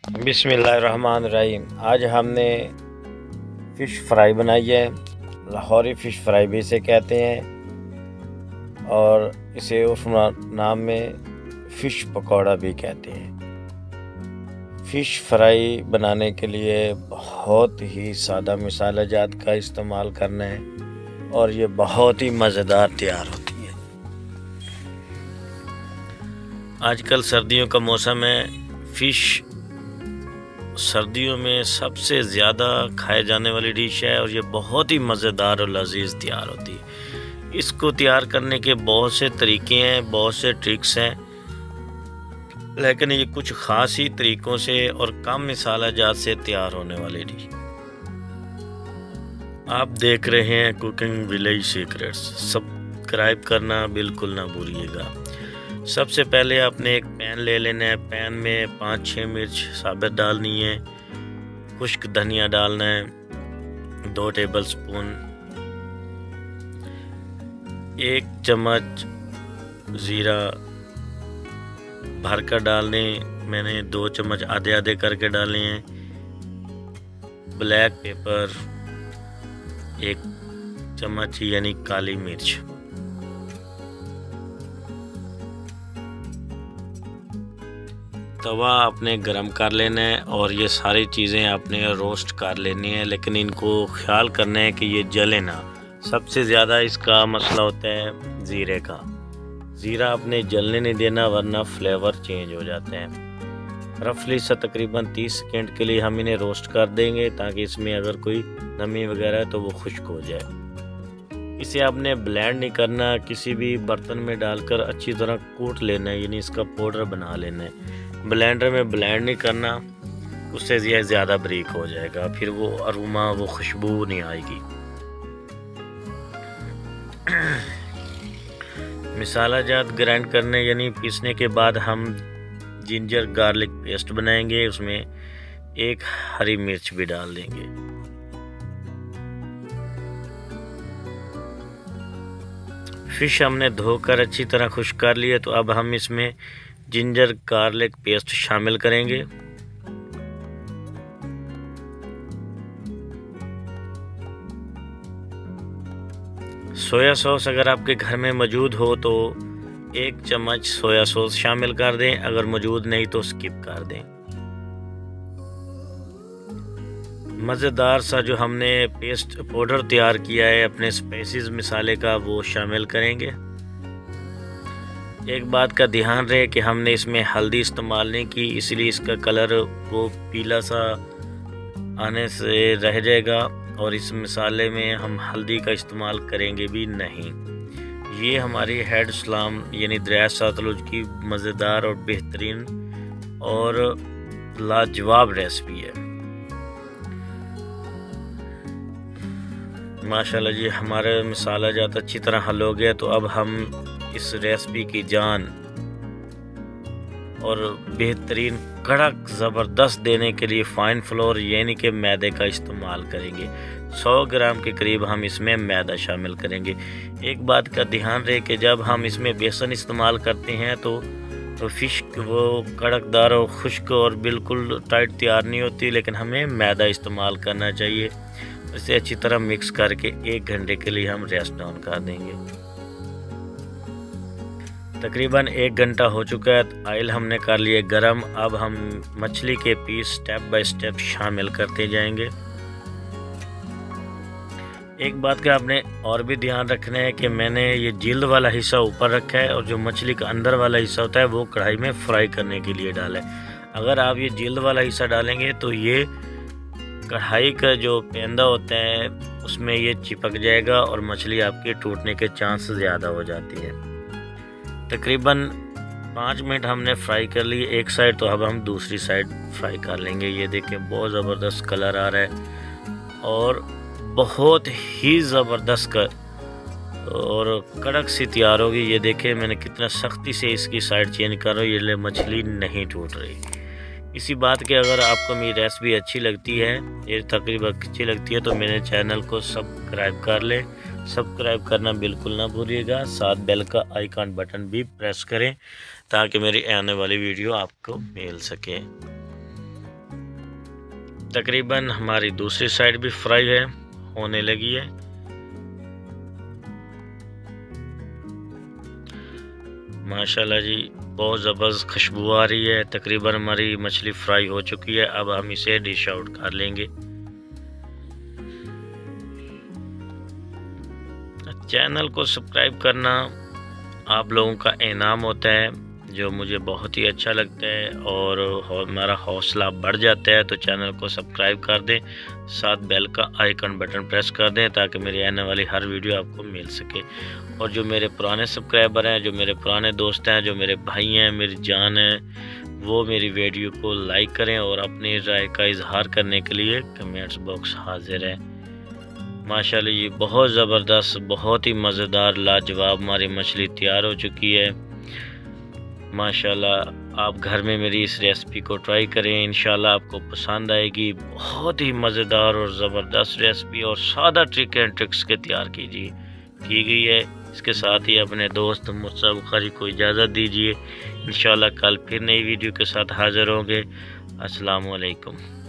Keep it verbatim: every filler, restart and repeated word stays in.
बिस्मिल्लाहिर्रहमानिर्रहीम। आज हमने फ़िश फ्राई बनाई है। लाहौरी फ़िश फ्राई भी इसे कहते हैं और इसे उर्फ नाम में फ़िश पकौड़ा भी कहते हैं। फ़िश फ्राई बनाने के लिए बहुत ही सादा मसाला जात का इस्तेमाल करना है और ये बहुत ही मज़ेदार तैयार होती है। आजकल सर्दियों का मौसम है। फ़िश सर्दियों में सबसे ज़्यादा खाए जाने वाली डिश है और ये बहुत ही मज़ेदार और लजीज तैयार होती है। इसको तैयार करने के बहुत से तरीके हैं, बहुत से ट्रिक्स हैं, लेकिन ये कुछ ख़ास ही तरीक़ों से और कम मसाला जात से तैयार होने वाली डिश। आप देख रहे हैं कुकिंग विलेज सीक्रेट्स। सब्सक्राइब करना बिल्कुल ना भूलिएगा। सबसे पहले आपने एक पैन ले लेना है। पैन में पाँच छः मिर्च साबित डालनी है, खुश्क धनिया डालना है, दो टेबलस्पून, एक चम्मच ज़ीरा भरकर डालने, मैंने दो चम्मच आधे आधे करके डाले हैं। ब्लैक पेपर एक चम्मच यानी काली मिर्च। तवा आपने गरम कर लेना है और ये सारी चीज़ें आपने रोस्ट कर लेनी है, लेकिन इनको ख्याल करना है कि ये जले ना। सबसे ज़्यादा इसका मसला होता है ज़ीरे का। ज़ीरा आपने जलने नहीं देना वरना फ्लेवर चेंज हो जाते हैं। रफली सा तकरीबन तीस सेकेंड के लिए हम इन्हें रोस्ट कर देंगे ताकि इसमें अगर कोई नमी वगैरह है तो वो खुश्क हो जाए। इसे आपने ब्लेंड नहीं करना, किसी भी बर्तन में डालकर अच्छी तरह कूट लेना है, यानी इसका पाउडर बना लेना है। ब्लेंडर में ब्लेंड नहीं करना, उससे यह ज़्यादा बारीक हो जाएगा, फिर वो अरोमा वो खुशबू नहीं आएगी। मसाला जात ग्राइंड करने यानी पीसने के बाद हम जिंजर गार्लिक पेस्ट बनाएंगे। उसमें एक हरी मिर्च भी डाल देंगे। फिश हमने धोकर अच्छी तरह खुश्क कर लिया, तो अब हम इसमें जिंजर गार्लिक पेस्ट शामिल करेंगे। सोया सॉस अगर आपके घर में मौजूद हो तो एक चम्मच सोया सॉस शामिल कर दें, अगर मौजूद नहीं तो स्किप कर दें। मज़ेदार सा जो हमने पेस्ट पाउडर तैयार किया है अपने स्पाइसेस मसाले का, वो शामिल करेंगे। एक बात का ध्यान रहे कि हमने इसमें हल्दी इस्तेमाल नहीं की, इसलिए इसका कलर वो पीला सा आने से रह जाएगा और इस मसाले में हम हल्दी का इस्तेमाल करेंगे भी नहीं। ये हमारी हेड सलाम यानी दरिया सतलुज की मज़ेदार और बेहतरीन और लाजवाब रेसिपी है। माशाल्लाह जी, हमारा मसाला जात अच्छी तरह हल हो गया, तो अब हम इस रेसिपी की जान और बेहतरीन कड़क ज़बरदस्त देने के लिए फ़ाइन फ्लोर यानी कि मैदे का इस्तेमाल करेंगे। सौ ग्राम के करीब हम इसमें मैदा शामिल करेंगे। एक बात का ध्यान रहे कि जब हम इसमें बेसन इस्तेमाल करते हैं तो तो फ़िश वो कड़कदार और खुश्क और बिल्कुल टाइट तैयार नहीं होती, लेकिन हमें मैदा इस्तेमाल करना चाहिए। इसे अच्छी तरह मिक्स करके एक घंटे के लिए हम रेस्ट डाउन कर देंगे। तकरीबन एक घंटा हो चुका है, ऑयल हमने कर लिए गरम। अब हम मछली के पीस स्टेप बाय स्टेप शामिल करते जाएंगे। एक बात का आपने और भी ध्यान रखना है कि मैंने ये जिल्द वाला हिस्सा ऊपर रखा है और जो मछली का अंदर वाला हिस्सा होता है वो कढ़ाई में फ्राई करने के लिए डाला है। अगर आप ये जिल्द वाला हिस्सा डालेंगे तो ये कढ़ाई का जो पेंदा होता है उसमें ये चिपक जाएगा और मछली आपके टूटने के चांस ज़्यादा हो जाती है। तकरीबन पाँच मिनट हमने फ्राई कर लिए एक साइड, तो अब हम दूसरी साइड फ्राई कर लेंगे। ये देखें बहुत ज़बरदस्त कलर आ रहा है और बहुत ही ज़बरदस्त कर और कड़क सी तैयार होगी। ये देखें मैंने कितना सख्ती से इसकी साइड चेंज कर रहा हूँ, ये मछली नहीं टूट रही। इसी बात के अगर आपको मेरी रेसिपी अच्छी लगती है, ये तकरीबन अच्छी लगती है, तो मेरे चैनल को सब्सक्राइब कर लें। सब्सक्राइब करना बिल्कुल ना भूलिएगा। साथ बेल का आइकन बटन भी प्रेस करें ताकि मेरी आने वाली वीडियो आपको मिल सके। तकरीबन हमारी दूसरी साइड भी फ्राई है, होने लगी है। माशाल्लाह जी, बहुत ज़बरदस्त खुशबू आ रही है। तकरीबन हमारी मछली फ्राई हो चुकी है। अब हम इसे डिश आउट कर लेंगे। चैनल को सब्सक्राइब करना आप लोगों का इनाम होता है, जो मुझे बहुत ही अच्छा लगता है और हमारा हौसला बढ़ जाता है। तो चैनल को सब्सक्राइब कर दें, साथ बेल का आइकन बटन प्रेस कर दें ताकि मेरी आने वाली हर वीडियो आपको मिल सके। और जो मेरे पुराने सब्सक्राइबर हैं, जो मेरे पुराने दोस्त हैं, जो मेरे भाई हैं, मेरी जान है, वो मेरी वीडियो को लाइक करें और अपनी राय का इजहार करने के लिए कमेंट्स बॉक्स हाजिर है। माशाल्लाह ये बहुत ज़बरदस्त, बहुत ही मज़ेदार, लाजवाब हमारी मछली तैयार हो चुकी है। माशाल्लाह आप घर में मेरी इस रेसिपी को ट्राई करें, इंशाल्लाह आपको पसंद आएगी। बहुत ही मज़ेदार और ज़बरदस्त रेसिपी और सादा ट्रिक एंड ट्रिक्स के तैयार कीजिए की गई है। इसके साथ ही अपने दोस्त मुर्तज़ा बुखारी को इजाज़त दीजिए। इंशाल्लाह कल फिर नई वीडियो के साथ हाज़िर होंगे। अस्सलामु अलैकुम।